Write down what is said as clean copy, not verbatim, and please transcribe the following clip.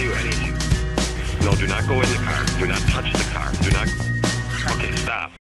you anything. No, do not go in the car. Do not touch the car. Do not. Okay, stop.